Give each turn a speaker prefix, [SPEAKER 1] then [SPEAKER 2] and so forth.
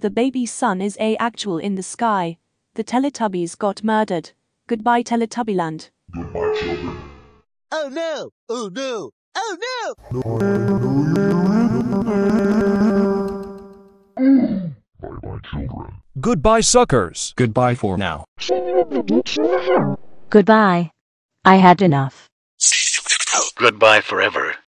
[SPEAKER 1] The baby sun is actual in the sky. The Teletubbies got murdered. Goodbye, Teletubbyland.
[SPEAKER 2] Goodbye, children.
[SPEAKER 3] Oh no! Oh no! Oh no!
[SPEAKER 2] Bye-bye, children.
[SPEAKER 4] Goodbye, suckers.
[SPEAKER 5] Goodbye for now.
[SPEAKER 6] Goodbye. I had enough.
[SPEAKER 7] Goodbye forever.